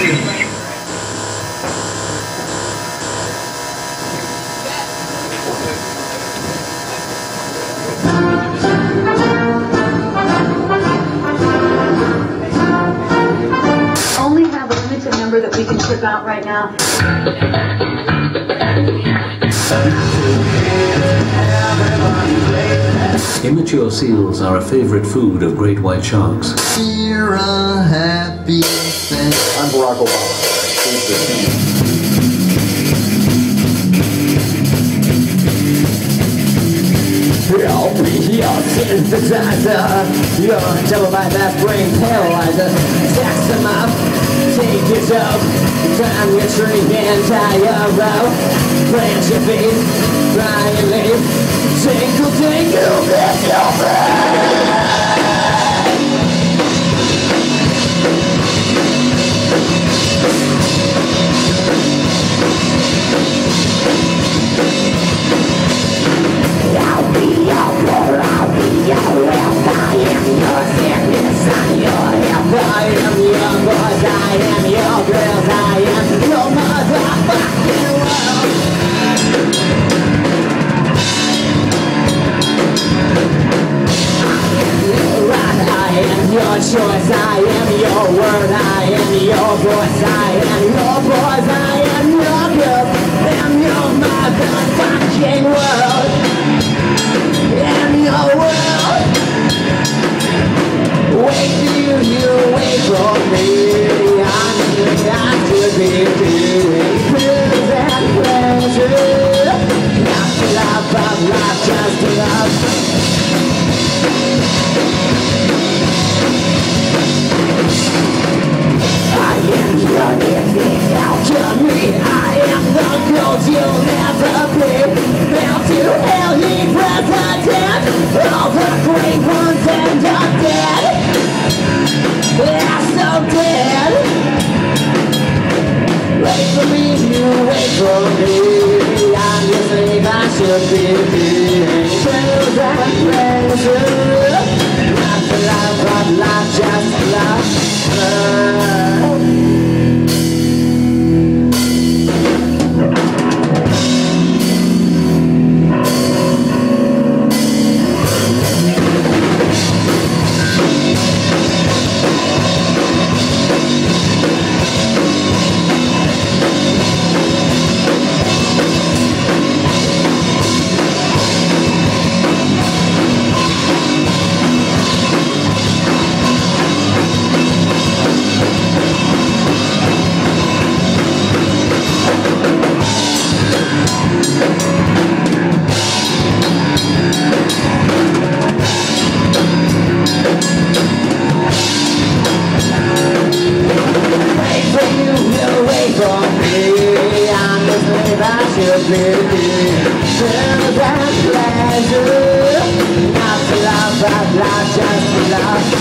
Only have a limited number that we can ship out right now. Immature seals are a favorite food of great white sharks. You're a happy thing. I'm Barack Obama. Your synthesizer, your double bypass brain paralyzer. Stacks them up, take it up, climb your tree and tie your rope. Plant your feet, fly and leave. Tinkle, tinkle, get your I'll be your poor, I'll be your wealth. I am your sickness, I'm your health. I am your boys, I am your girls, I am your motherfucking world. I am your choice, I am your word, I am your voice, I am your boys, I am your girls, I am your motherfucking world. In your world, wait for you wait for me. I should be feeling pills and pleasure. Not the love of life, just love. I am your living alchemy. I am the gold you'll never be. Bound to hell, ye president. All the great ones end up dead. They're so dead. Wait for me, you wait for me. I'm your slave, I should be feeling thrills and pleasure. Not the love of life, just love. Pleasure, not the love of life, just love.